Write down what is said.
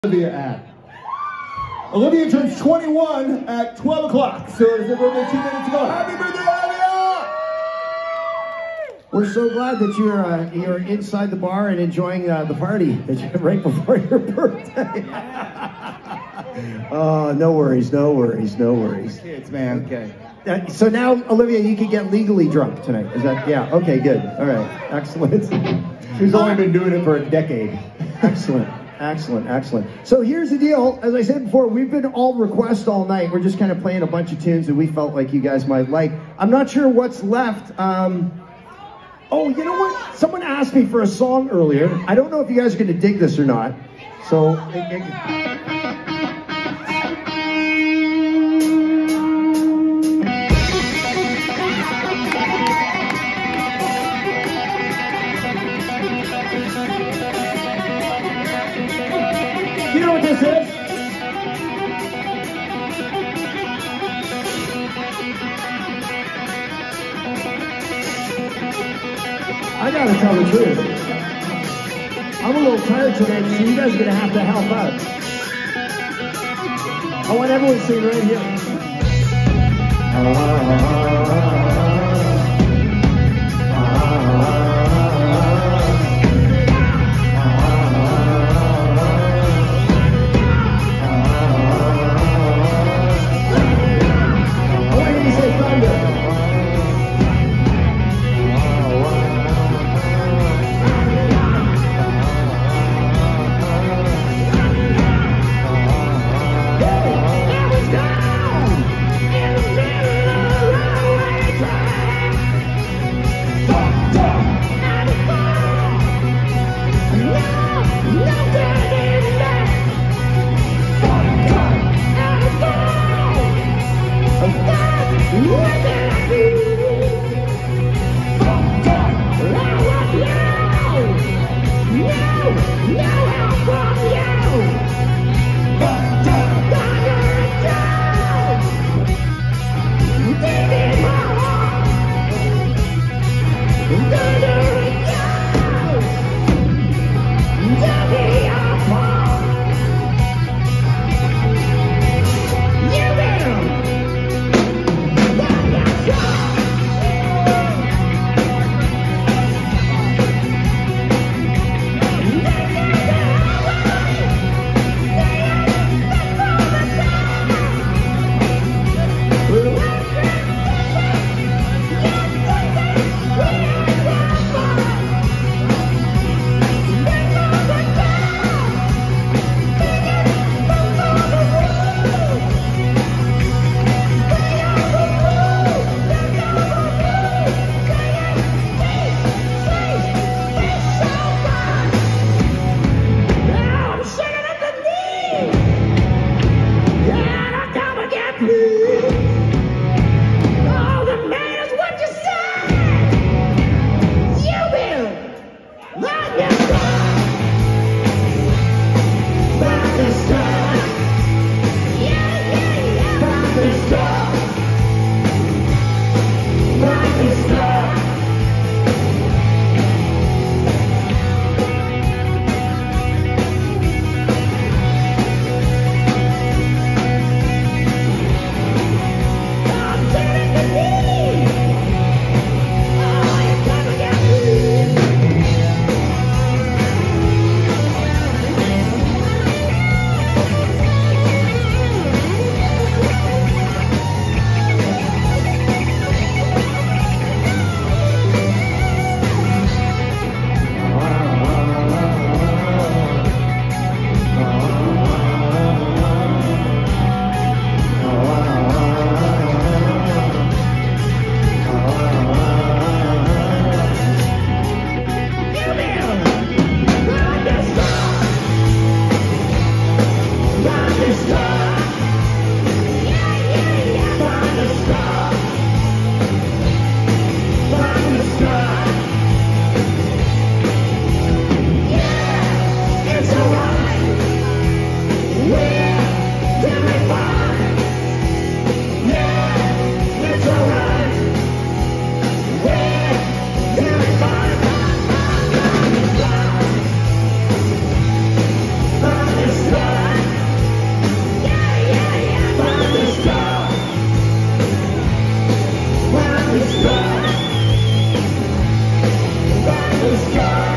Olivia at? Olivia turns 21 at 12 o'clock, so it's her birthday 2 minutes ago. Happy birthday, Olivia! We're so glad that you're inside the bar and enjoying the party right before your birthday. Oh, no worries, no worries, no worries. Kids, man. Okay. So now, Olivia, you can get legally drunk tonight. Is that, yeah, okay, good. All right, excellent. She's only been doing it for a decade. Excellent. Excellent, excellent. So here's the deal. As I said before, we've been all requests all night. We're just kind of playing a bunch of tunes that we felt like you guys might like. I'm not sure what's left. Oh, you know what? Someone asked me for a song earlier. I don't know if you guys are going to dig this or not. So... You know what this is? I gotta tell the truth. I'm a little tired tonight, so you guys are gonna have to help out. I want everyone to sing right here. Stop! sky.